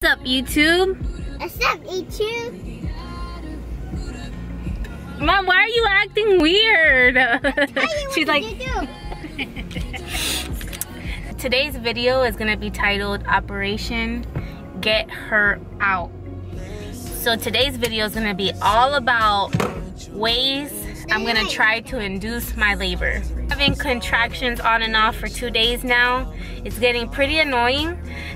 What's up, YouTube? What's up, YouTube? Mom, why are you acting weird? She's like... Today's video is gonna be titled Operation Get Her Out. So today's video is gonna be all about ways I'm gonna try to induce my labor. Having contractions on and off for 2 days now. It's getting pretty annoying.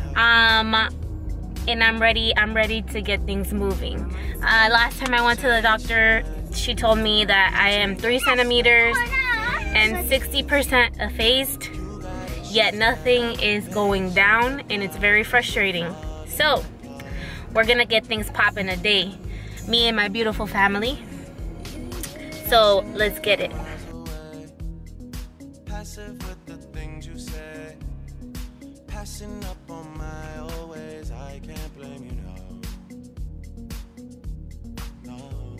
And I'm ready to get things moving. Last time I went to the doctor, she told me that I am 3 centimeters and 60% effaced, yet nothing is going down, and it's very frustrating. So we're gonna get things popping today, me and my beautiful family. So let's get it. Passing up on my always, I can't blame you, no.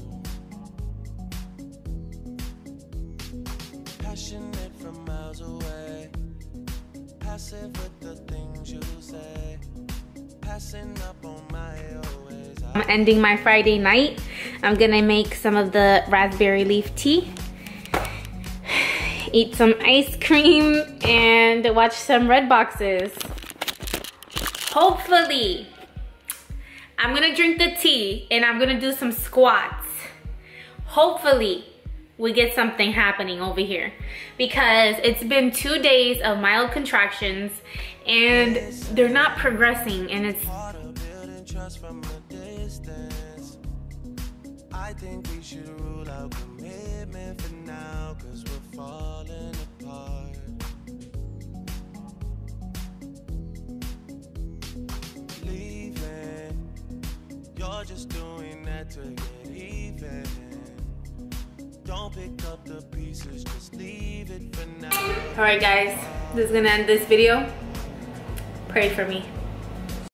Passionate from miles away, passive with the things you say, passing up on my always. I'm ending my Friday night. I'm gonna make some of the raspberry leaf tea, eat some ice cream, and watch some Red Boxes. Hopefully, I'm gonna drink the tea and I'm gonna do some squats. Hopefully, we get something happening over here, because it's been 2 days of mild contractions and they're not progressing, and it's... I think we should rule out commitment for now, 'cause we're falling apart. Leaving, you're just doing that to get even. Don't pick up the pieces, just leave it for now. Alright guys, this is gonna end this video. Pray for me.